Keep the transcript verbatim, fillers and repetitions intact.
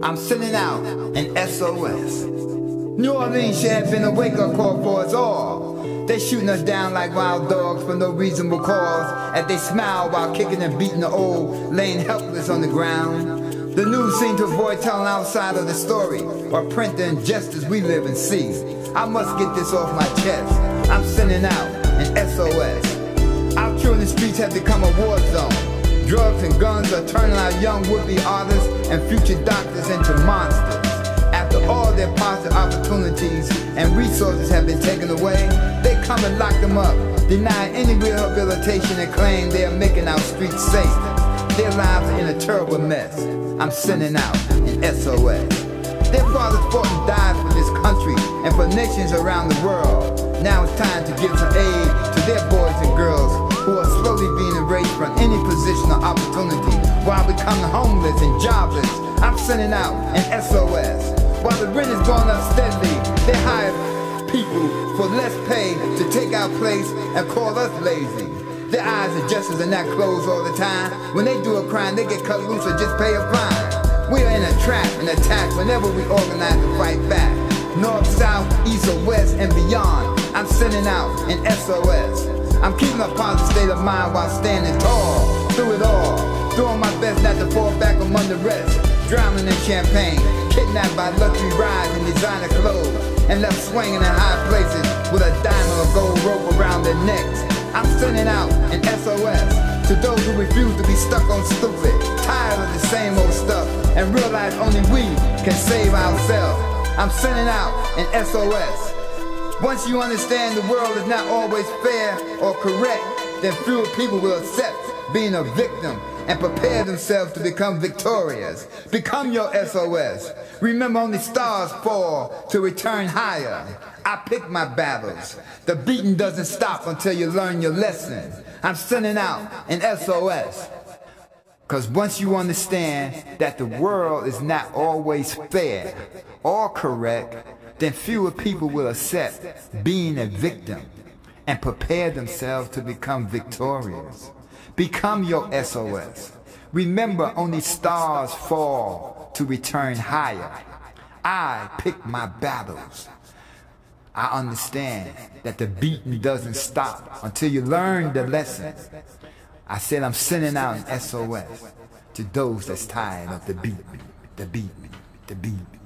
I'm sending out an S O S. New Orleans should have been a wake-up call for us all. They shooting us down like wild dogs for no reasonable cause, as they smile while kicking and beating the old, laying helpless on the ground. The news seem to avoid telling outside of the story, or print the injustice we live and see. I must get this off my chest. I'm sending out an S O S. Our children's streets have become a war zone. Drugs and guns are turning our young would-be artists and future doctors into monsters. After all their positive opportunities and resources have been taken away, they come and lock them up, deny any rehabilitation and claim they are making our streets safe. Their lives are in a terrible mess. I'm sending out an S O S. Their fathers fought and died for this country and for nations around the world. Now it's time to give some aid to their boys and girls who are slowly being erased from any position or opportunity while becoming homeless and jobless. I'm sending out an S O S. While the rent is going up steadily, they hire people for less pay to take our place and call us lazy. Their eyes are just as in that clothes all the time. When they do a crime, they get cut loose or just pay a fine. We are in a trap and attack whenever we organize to fight back. North, south, east or west and beyond, I'm sending out an S O S. I'm keeping a positive state of mind while standing tall through it all, doing my best not to fall back among the rest, drowning in champagne, kidnapped by luxury rides and designer clothes, and left swinging in high places with a diamond or gold rope around their necks. I'm sending out an S O S to those who refuse to be stuck on stupid, tired of the same old stuff, and realize only we can save ourselves. I'm sending out an S O S. Once you understand the world is not always fair or correct, then fewer people will accept being a victim and prepare themselves to become victorious. Become your S O S. Remember, only stars fall to return higher. I pick my battles. The beating doesn't stop until you learn your lesson. I'm sending out an S O S. Because once you understand that the world is not always fair or correct, then fewer people will accept being a victim and prepare themselves to become victorious. Become your S O S. Remember, only stars fall to return higher. I pick my battles. I understand that the beating doesn't stop until you learn the lesson. I said I'm sending out an S O S to those that's tired of the beat me, the beat me, the beat me.